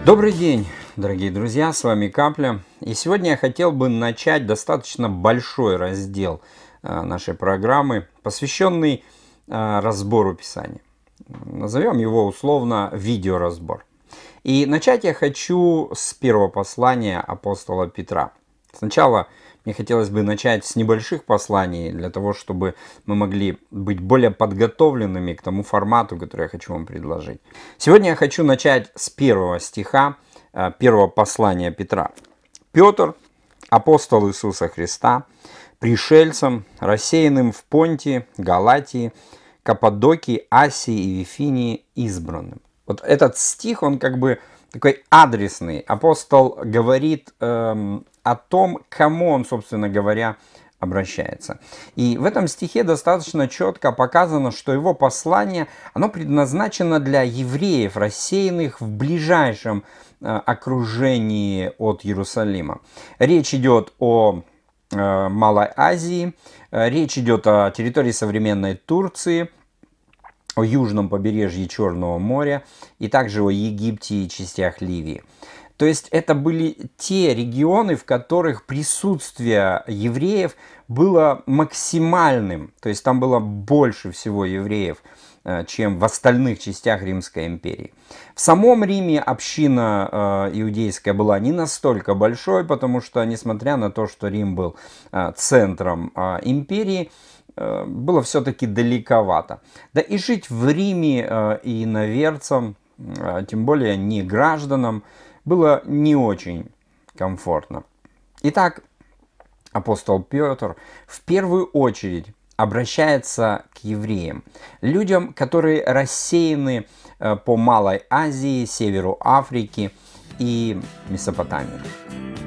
Добрый день, дорогие друзья, с вами Капля. И сегодня я хотел бы начать достаточно большой раздел нашей программы, посвященный разбору Писания. Назовем его условно видеоразбор. И начать я хочу с первого послания апостола Петра. Сначала мне хотелось бы начать с небольших посланий, для того, чтобы мы могли быть более подготовленными к тому формату, который я хочу вам предложить. Сегодня я хочу начать с первого стиха первого послания Петра. «Петр, апостол Иисуса Христа, пришельцам, рассеянным в Понтии, Галатии, Каппадокии, Асии и Вифинии, избранным». Вот этот стих, он как бы такой адресный. Апостол говорит о том, к кому он, собственно говоря, обращается. И в этом стихе достаточно четко показано, что его послание, оно предназначено для евреев, рассеянных в ближайшем окружении от Иерусалима. Речь идет о Малой Азии, речь идет о территории современной Турции, о южном побережье Черного моря и также о Египте и частях Ливии. То есть это были те регионы, в которых присутствие евреев было максимальным. То есть там было больше всего евреев, чем в остальных частях Римской империи. В самом Риме община иудейская была не настолько большой, потому что, несмотря на то, что Рим был центром империи, было все-таки далековато. Да и жить в Риме иноверцам, тем более не гражданам, было не очень комфортно. Итак, апостол Петр в первую очередь обращается к евреям, людям, которые рассеяны по Малой Азии, северу Африки и Месопотамии.